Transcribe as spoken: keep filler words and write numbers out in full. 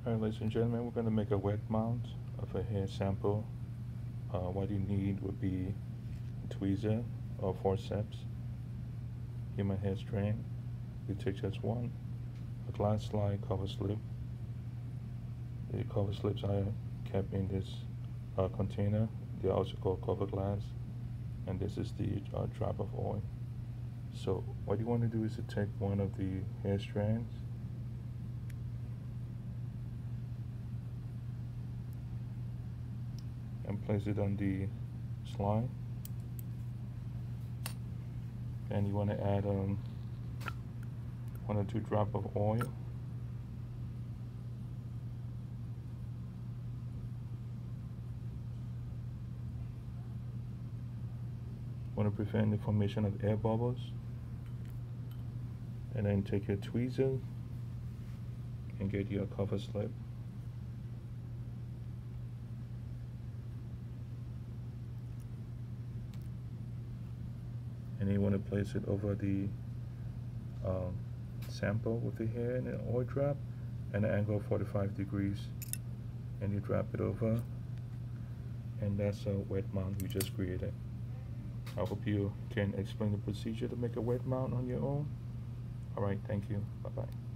Alright, ladies and gentlemen, we're going to make a wet mount of a hair sample. Uh, what you need would be a tweezer or forceps, human hair strand. You take just one, a glass slide cover slip. The cover slips are kept in this uh, container. They are also called cover glass, and this is the uh, drop of oil. So what you want to do is to take one of the hair strands, and place it on the slide, and you want to add um, one or two drops of oil. Want to prevent the formation of air bubbles, and then take your tweezer and get your cover slip. And you want to place it over the um, sample with the hair and an oil drop and an angle of forty-five degrees, and you drop it over, and that's a wet mount you just created. I hope you can explain the procedure to make a wet mount on your own. Alright, thank you. Bye-bye.